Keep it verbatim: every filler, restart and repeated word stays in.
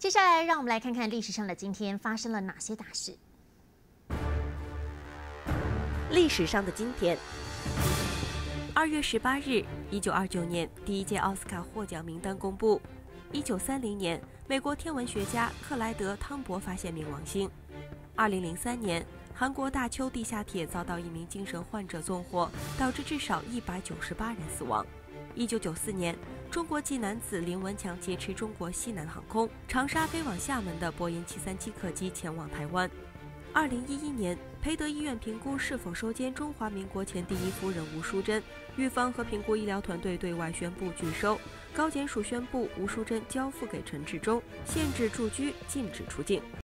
接下来，让我们来看看历史上的今天发生了哪些大事。 历史上的今天，二月十八日，一九二九年，第一届奥斯卡获奖名单公布。一九三零年，美国天文学家克莱德·汤博发现冥王星。二零零三年，韩国大邱地下铁遭到一名精神患者纵火，导致至少一百九十八人死亡。一九九四年，中国籍男子林文强劫持中国西南航空长沙飞往厦门的波音七三七客机前往台湾。二零一一年，培德医院评估是否收监中华民国前第一夫人吴淑珍，狱方和评估医疗团队对外宣布拒收。高检署宣布吴淑珍交付给陈志忠，限制住居，禁止出境。